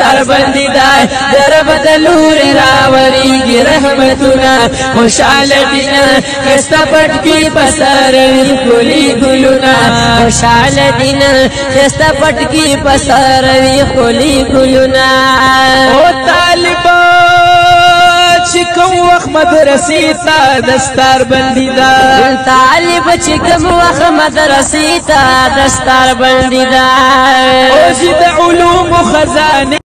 دستار بندی دا در بدلور راوریگی رحمتنا خوشحال دینا خستا پٹکی پساروی خولی گلونا خوشحال دینا خستا پٹکی پساروی خولی گلونا او طالبان چکم وقت مدرسی تا دستار بندی دا طالب چکم وقت مدرسی تا دستار بندی دا او زید علوم و خزانه